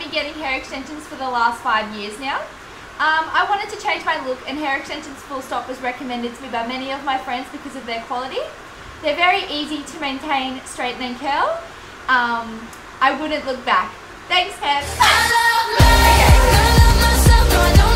getting hair extensions for the last 5 years now. I wanted to change my look, and hair extensions full stop was recommended to me by many of my friends because of their quality. They're very easy to maintain, straighten and curl. I wouldn't look back. Thanks, Kev.